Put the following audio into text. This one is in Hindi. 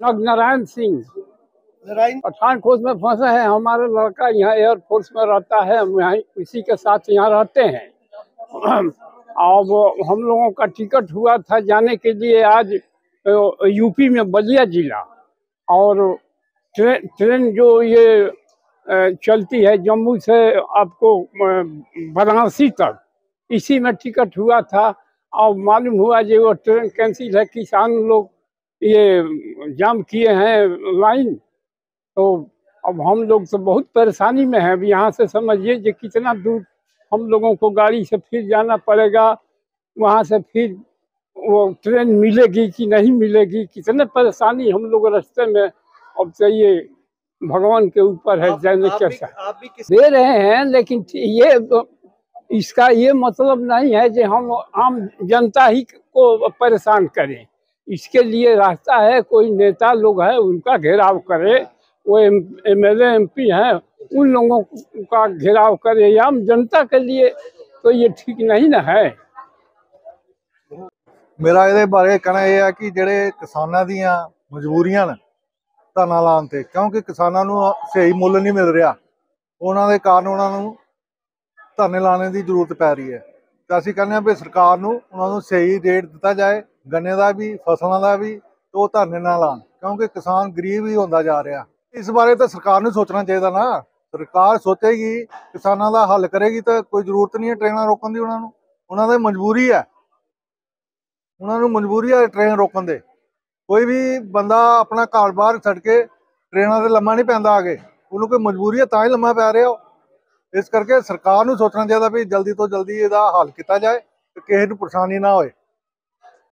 नारायण सिंह नारायण पठानकोट में फंसा है। हमारा लड़का यहाँ एयरफोर्स में रहता है, हम यहाँ इसी के साथ यहाँ रहते हैं। अब हम लोगों का टिकट हुआ था जाने के लिए आज यूपी में बलिया जिला, और ट्रेन जो ये चलती है जम्मू से आपको वाराणसी तक, इसी में टिकट हुआ था। और मालूम हुआ जो वो ट्रेन कैंसिल है, किसान लोग ये जाम किए हैं लाइन। तो अब हम लोग तो बहुत परेशानी में हैं। अब यहाँ से समझिए कि कितना दूर हम लोगों को गाड़ी से फिर जाना पड़ेगा, वहाँ से फिर वो ट्रेन मिलेगी कि नहीं मिलेगी, कितने परेशानी हम लोग रास्ते में। अब चाहिए भगवान के ऊपर है, जाने कैसा दे रहे हैं। लेकिन ये इसका ये मतलब नहीं है कि हम आम जनता ही को परेशान करें। इसके लिए रास्ता है, कोई नेता लोग है उनका घेराव करे, वो एमएलए एमपी हैं उन लोगों का घेराव करे। आम जनता के लिए तो ये ठीक नहीं ना है। मेरा ਇਹਦੇ ਬਾਰੇ ਕਹਿਣਾ ਇਹ ਹੈ ਕਿ ਜਿਹੜੇ ਕਿਸਾਨਾਂ ਦੀਆਂ ਮਜਬੂਰੀਆਂ ਨੇ ਧਰਨਾ ਲਾਉਣ ਤੇ, ਕਿਉਂਕਿ ਕਿਸਾਨਾਂ ਨੂੰ ਸਹੀ ਮੁੱਲ ਨਹੀਂ ਮਿਲ ਰਿਹਾ, ਉਹਨਾਂ ਦੇ ਕਾਰਨ ਉਹਨਾਂ ਨੂੰ ਧਰਨੇ ਲਾਣੇ ਦੀ ਜ਼ਰੂਰਤ ਪੈ ਰਹੀ ਹੈ। ਤਾਂ ਅਸੀਂ ਕਹਿੰਦੇ ਹਾਂ ਵੀ ਸਰਕਾਰ ਨੂੰ ਉਹਨਾਂ ਨੂੰ ਸਹੀ ਰੇਟ ਦਿੱਤਾ ਜਾਏ, ਗੰਨੇ ਦਾ ਵੀ ਫਸਲਾਂ ਦਾ ਵੀ, ਤੇ ਉਹ ਧਰਨੇ ਨਾ ਲਾਉਣ, ਕਿਉਂਕਿ ਕਿਸਾਨ ਗਰੀਬ ਹੀ ਹੁੰਦਾ ਜਾ ਰਿਹਾ। ਇਸ ਬਾਰੇ ਤਾਂ ਸਰਕਾਰ ਨੂੰ ਸੋਚਣਾ ਚਾਹੀਦਾ ਨਾ। ਸਰਕਾਰ ਸੋਚੇਗੀ, ਕਿਸਾਨਾਂ ਦਾ ਹੱਲ ਕਰੇਗੀ ਤਾਂ ਕੋਈ ਜ਼ਰੂਰਤ ਨਹੀਂ ਹੈ ਟ੍ਰੇਨਾਂ ਰੋਕਣ ਦੀ। ਉਹਨਾਂ ਦੀ ਮਜਬੂਰੀ ਹੈ, ਉਹਨਾਂ ਨੂੰ ਮਜਬੂਰੀ ਹੈ ਟ੍ਰੇਨ ਰੋਕਣ ਦੇ। ਕੋਈ ਵੀ ਬੰਦਾ ਆਪਣਾ ਘਰ ਬਾਹਰ ਛੱਡ ਕੇ ਟ੍ਰੇਨਾਂ ਤੇ ਲੰਮਾ ਨਹੀਂ ਪੈਂਦਾ ਆਗੇ, ਉਹਨੂੰ ਕੋਈ ਮਜਬੂਰੀ ਹੈ ਤਾਂ ਹੀ ਲੰਮਾ ਪੈ ਰਿਹਾ। ਇਸ ਕਰਕੇ ਸਰਕਾਰ ਨੂੰ ਸੋਚਣਾ ਚਾਹੀਦਾ ਵੀ ਜਲਦੀ ਤੋਂ ਜਲਦੀ ਇਹਦਾ ਹੱਲ ਕੀਤਾ ਜਾਏ ਤੇ ਕਿਸੇ ਨੂੰ ਪਰੇਸ਼ਾਨੀ ਨਾ ਹੋਏ।